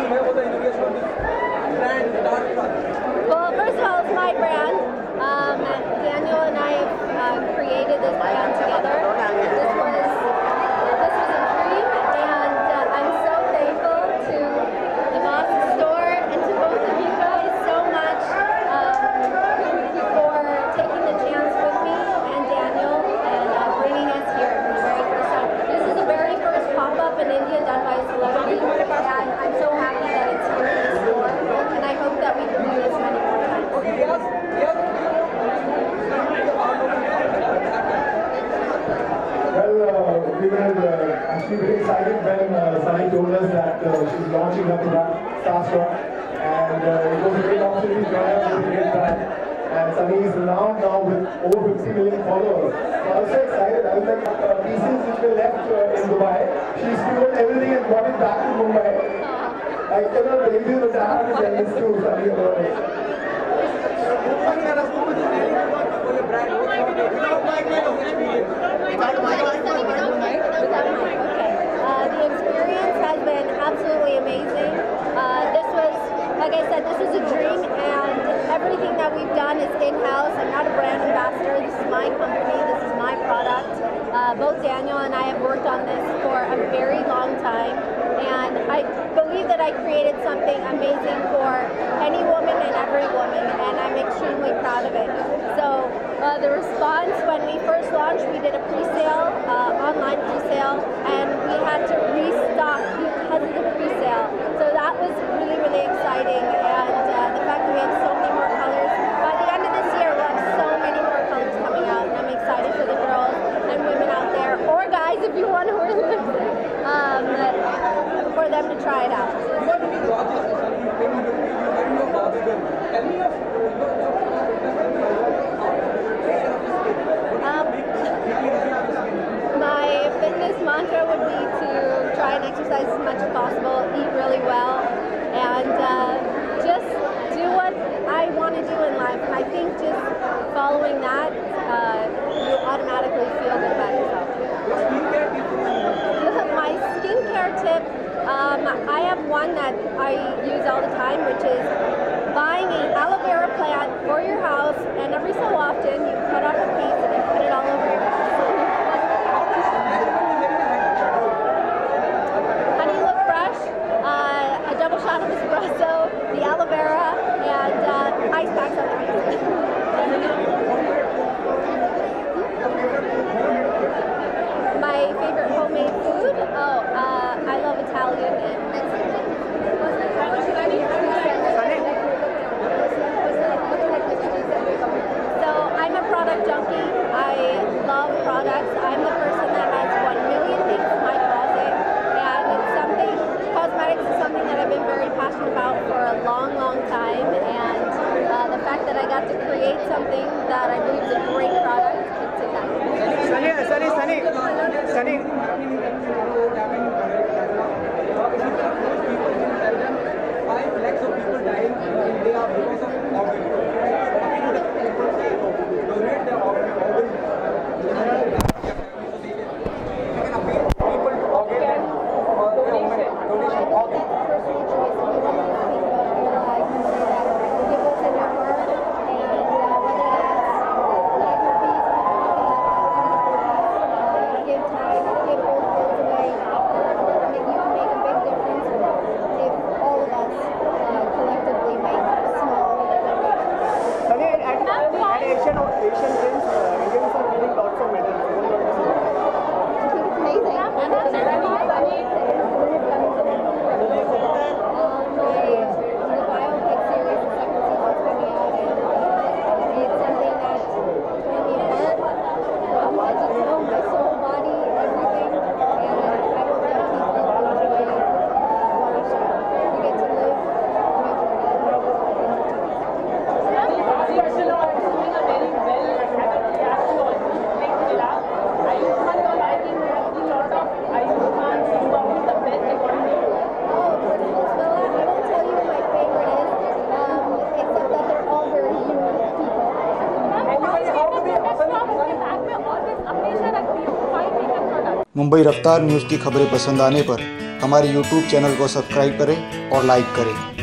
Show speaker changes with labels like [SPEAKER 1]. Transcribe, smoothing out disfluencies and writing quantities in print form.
[SPEAKER 1] Well, first of all, it's my brand. Daniel and I have created this brand together. This was a dream, and I'm so thankful to Libas store and to both of you guys so much for taking the chance with me and Daniel and bringing us here for the very first time. This is the very first pop-up in India done by a celebrity, and I'm so happy that it's here in the store, and I hope that we can do this many more times.
[SPEAKER 2] Well, we were actually very excited when Sunny told us that she's launching her product, Starstruck, and it was a great opportunity to join us with a great brand. And Sunny is renowned now with over 50 million followers. So I was so excited. I was like, pieces which were left in Dubai, she stole everything and brought it back to Mumbai. I cannot believe it, but I have to tell this to Sunny about it.
[SPEAKER 1] The experience has been absolutely amazing. This was, like I said, this is a dream, and everything that we've done is in-house. I'm not a brand ambassador. This is my company. This is my product. Both Daniel and I have worked on this for a very long time, and I believe that I created something amazing for any woman and every woman, and I'm extremely proud of it. So the response when we first launched, we did a pre-sale, online pre-sale, and we had to restock because of the pre-sale. So that was really, really exciting, and the fact that we have so many more colors. By the end of this year, we'll have so many more colors coming out, and I'm excited for the girls and women out there, or guys if you want to wear lipstick, for them to try it out. My fitness mantra would be to try and exercise as much as possible, eat really well, and just do what I want to do in life. And I think just following that, you automatically feel good about yourself. My skincare tip, I have one that I use all the time, which is buying an aloe vera plant for your house, and every so often you cut off a piece and you put it all over your house. Honey look fresh, a double shot of espresso, the aloe vera, and ice packs on the ice. My favorite homemade food? Oh, I love Italian and Mexican. So I'm a product junkie. I love products. I'm the person that has 1 million things in my closet, and it's something, cosmetics is something that I've been very passionate about for a long, long time, and the fact that I got to create something that I believe is a great product, it's exciting.
[SPEAKER 3] Sunny. 5 lakhs of people dying in India because of organs. Donate their organs. People to organ donation organ.
[SPEAKER 4] Mumbai रफ्तार news की खबरें पसंद आने पर हमारे YouTube channel को subscribe करें और लाइक करें।